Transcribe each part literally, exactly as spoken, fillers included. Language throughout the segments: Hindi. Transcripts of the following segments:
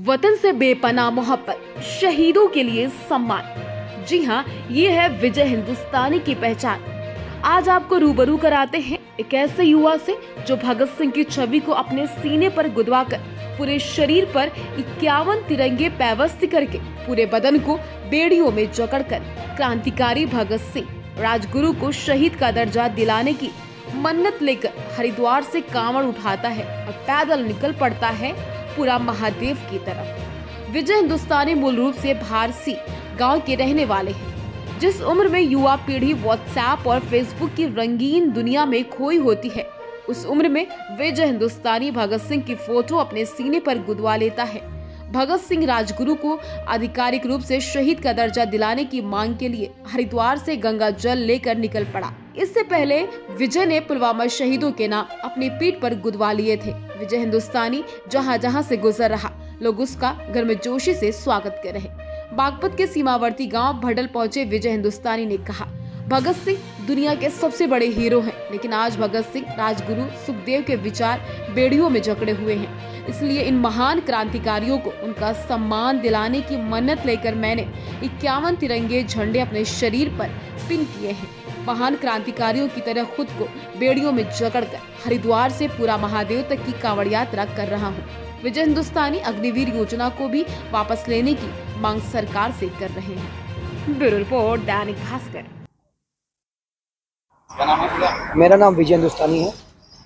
वतन से बेपनाह मोहब्बत, शहीदों के लिए सम्मान। जी हाँ, ये है विजय हिंदुस्तानी की पहचान। आज आपको रूबरू कराते हैं एक ऐसे युवा से जो भगत सिंह की छवि को अपने सीने पर गुदवाकर पूरे शरीर पर इक्यावन तिरंगे पैवस्त करके पूरे बदन को बेड़ियों में जकड़कर क्रांतिकारी भगत सिंह राजगुरु को शहीद का दर्जा दिलाने की मन्नत लेकर हरिद्वार से कांवड़ उठाता है और पैदल निकल पड़ता है पूरा महादेव की तरफ। विजय हिंदुस्तानी मूल रूप से भारसी गांव के रहने वाले हैं। जिस उम्र में युवा पीढ़ी व्हाट्सएप और फेसबुक की रंगीन दुनिया में खोई होती है, उस उम्र में विजय हिंदुस्तानी भगत सिंह की फोटो अपने सीने पर गुदवा लेता है। भगत सिंह राजगुरु को आधिकारिक रूप से शहीद का दर्जा दिलाने की मांग के लिए हरिद्वार से गंगा जल लेकर निकल पड़ा। इससे पहले विजय ने पुलवामा शहीदों के नाम अपनी पीठ पर गुदवा लिए थे। विजय हिंदुस्तानी जहां जहां से गुजर रहा, लोग उसका गर्मजोशी से स्वागत कर रहे। बागपत के सीमावर्ती गांव भडल पहुंचे विजय हिंदुस्तानी ने कहा, भगत सिंह दुनिया के सबसे बड़े हीरो हैं, लेकिन आज भगत सिंह, राजगुरु, सुखदेव के विचार बेड़ियों में जकड़े हुए हैं। इसलिए इन महान क्रांतिकारियों को उनका सम्मान दिलाने की मन्नत लेकर मैंने इक्यावन तिरंगे झंडे अपने शरीर पर पिन किए हैं। महान क्रांतिकारियों की तरह खुद को बेड़ियों में जकड़कर हरिद्वार से पूरा महादेव तक की कांवड़ यात्रा कर रहा हूँ। विजय हिंदुस्तानी अग्निवीर योजना को भी वापस लेने की मांग सरकार से कर रहे हैं। Bureau report, Dainik Bhaskar. मेरा नाम विजय हिंदुस्तानी है।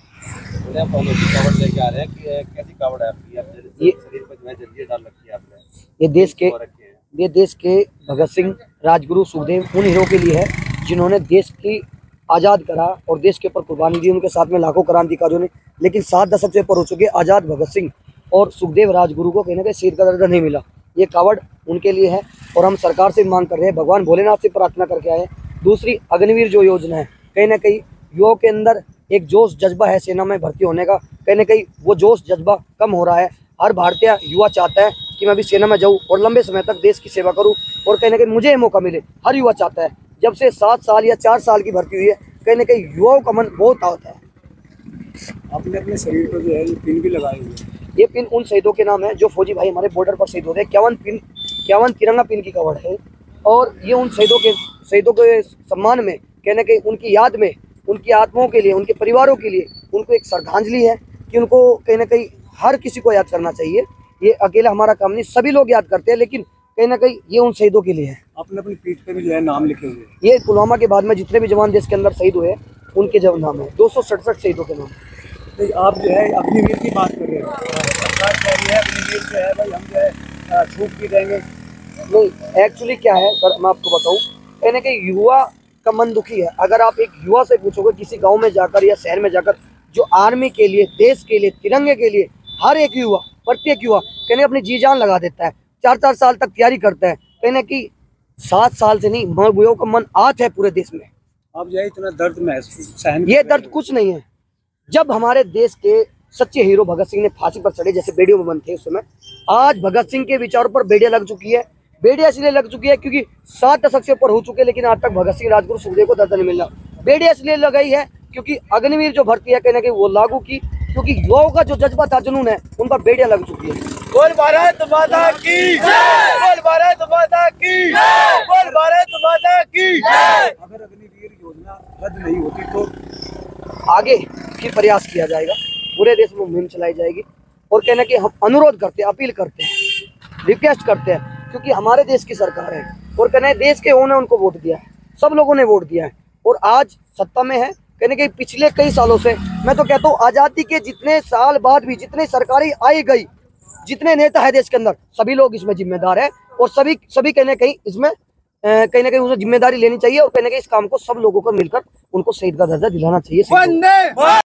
कावड़ लेके आ रहे हैं कि कैसी कावड़ है आपकी? ये शरीर पर जो है जंजीर डाल रखी है आपने। ये देश के ये देश के भगत सिंह, राजगुरु, सुखदेव उन हीरो के लिए है जिन्होंने देश की आज़ाद करा और देश के ऊपर कुर्बानी दी। उनके साथ में लाखों क्रांतिकारियों ने, लेकिन सात दशक से ऊपर हो चुके आज़ाद भगत सिंह और सुखदेव, राजगुरु को कहीं ना कहीं शहीद का दर्जा नहीं मिला। ये कावड़ उनके लिए है और हम सरकार से मांग कर रहे हैं, भगवान भोलेनाथ से प्रार्थना करके आए। दूसरी, अग्निवीर जो योजना है, कहीं ना कहीं युवाओं के अंदर एक जोश जज्बा है सेना में भर्ती होने का, कहीं ना कहीं वो जोश जज्बा कम हो रहा है। हर भारतीय युवा चाहता है कि मैं भी सेना में जाऊं और लंबे समय तक देश की सेवा करूं और कहीं ना कहीं मुझे ये मौका मिले। हर युवा चाहता है। जब से सात साल या चार साल की भर्ती हुई है, कहीं ना कहीं युवाओं का मन बहुत आता है। अपने अपने शरीर पर जो है पिन भी लगाए हुए हैं। ये पिन उन शहीदों के नाम है जो फौजी भाई हमारे बॉर्डर पर शहीद होते हैं। इक्यावन पिन इक्यावन तिरंगा पिन की कवड़ है और ये उन शहीदों के शहीदों के सम्मान में, कहीं ना कहीं उनकी याद में, उनकी आत्माओं के लिए, उनके परिवारों के लिए उनको एक श्रद्धांजलि है कि उनको कहीं ना कहीं हर किसी को याद करना चाहिए। ये अकेला हमारा काम नहीं, सभी लोग याद करते हैं, लेकिन कहीं ना कहीं ये उन शहीदों के लिए है। अपने अपनी पीठ पे भी जो है नाम लिखे हुए हैं। ये पुलवामा के बाद में जितने भी जवान देश के अंदर शहीद हुए उनके जब नाम है, दो सौ सड़सठ शहीदों के नाम। तो आप जो है अग्निवीर की बात कर रहे हैं, सरकार कह रही है अग्निवीर जो है भाई हम जो है छूट भी देंगे। नहीं, एक्चुअली क्या है सर, मैं आपको बताऊं, कहीं ना कहीं युवा का मन दुखी है। अगर आप एक युवा से पूछोगे किसी गांव में जाकर या शहर में जाकर, जो आर्मी के लिए, देश के लिए, तिरंगे के लिए हर एक युवा, प्रत्येक युवा कहीं अपनी जी जान लगा देता है, चार चार साल तक तैयारी करता है। कहीं ना कहीं सात साल से नहीं, युवाओं का मन आत है पूरे देश में। आप जो है इतना दर्द महसूस सहन, ये दर्द कुछ नहीं है। जब हमारे देश के सच्चे हीरो भगत सिंह ने फांसी पर चढ़े, जैसे बेड़ियों में बंद थे उस समय, आज भगत सिंह के विचारों पर बेड़ियां लग चुकी है। बेड़ियां इसलिए लग चुकी है क्योंकि सात दशक से ऊपर हो चुके, लेकिन आज तक भगत सिंह, राजगुरु, सुखदेव को दर्जा नहीं मिला। बेड़ियां इसलिए लगाई है क्योंकि अग्निवीर जो भर्ती है कहीं ना कहीं वो लागू की, क्योंकि युवाओं का जो जज्बा था, जुनून है, उन पर बेड़ियां लग चुकी है। बोल भारत माता की जय, बोल भारत माता की जय, बोल भारत माता की जय। अगर अग्निवीर योजना रद्द नहीं होती तो आगे फिर प्रयास किया जाएगा, पूरे देश में मुहिम चलाई जाएगी और कहना कि हम अनुरोध करते हैं, अपील करते हैं, रिक्वेस्ट करते हैं, क्योंकि हमारे देश की सरकार है और कहना देश के उन्होंने उनको वोट दिया है, सब लोगों ने वोट दिया है और आज सत्ता में है। कहने के पिछले कई सालों से, मैं तो कहता हूँ आज़ादी के जितने साल बाद भी जितने सरकारी आई गई, जितने नेता है देश के अंदर, सभी लोग इसमें जिम्मेदार है और सभी सभी कहीं ना कहीं इसमें कहीं ना कहीं उसे जिम्मेदारी लेनी चाहिए और कहीं ना कहीं इस काम को सब लोगों को मिलकर उनको शहीद का दर्जा दिलाना चाहिए।